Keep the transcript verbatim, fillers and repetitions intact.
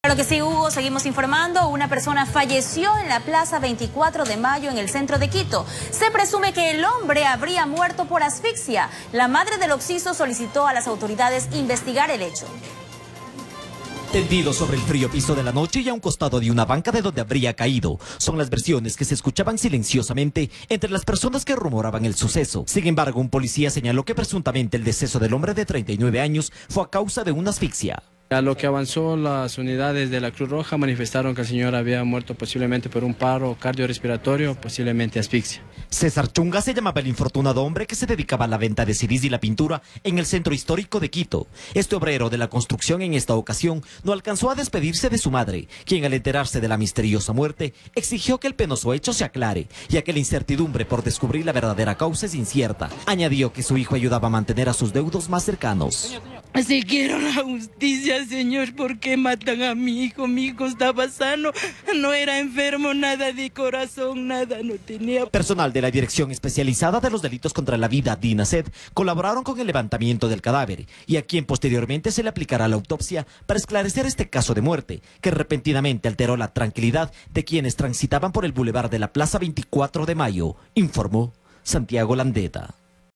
Lo que sí, Hugo, seguimos informando. Una persona falleció en la Plaza veinticuatro de Mayo en el centro de Quito. Se presume que el hombre habría muerto por asfixia. La madre del occiso solicitó a las autoridades investigar el hecho. Tendido sobre el frío piso de la noche y a un costado de una banca de donde habría caído, son las versiones que se escuchaban silenciosamente entre las personas que rumoraban el suceso. Sin embargo, un policía señaló que presuntamente el deceso del hombre de treinta y nueve años fue a causa de una asfixia. A lo que avanzó, las unidades de la Cruz Roja manifestaron que el señor había muerto posiblemente por un paro cardiorrespiratorio, posiblemente asfixia. César Chunga se llamaba el infortunado hombre que se dedicaba a la venta de C Ds y la pintura en el centro histórico de Quito. Este obrero de la construcción en esta ocasión no alcanzó a despedirse de su madre, quien al enterarse de la misteriosa muerte exigió que el penoso hecho se aclare, ya que la incertidumbre por descubrir la verdadera causa es incierta. Añadió que su hijo ayudaba a mantener a sus deudos más cercanos. Si quiero la justicia, señor, ¿por qué matan a mi hijo? Mi hijo estaba sano, no era enfermo, nada de corazón, nada, no tenía... Personal de la Dirección Especializada de los Delitos contra la Vida, DINASED, colaboraron con el levantamiento del cadáver y a quien posteriormente se le aplicará la autopsia para esclarecer este caso de muerte, que repentinamente alteró la tranquilidad de quienes transitaban por el bulevar de la Plaza veinticuatro de Mayo, informó Santiago Landeta.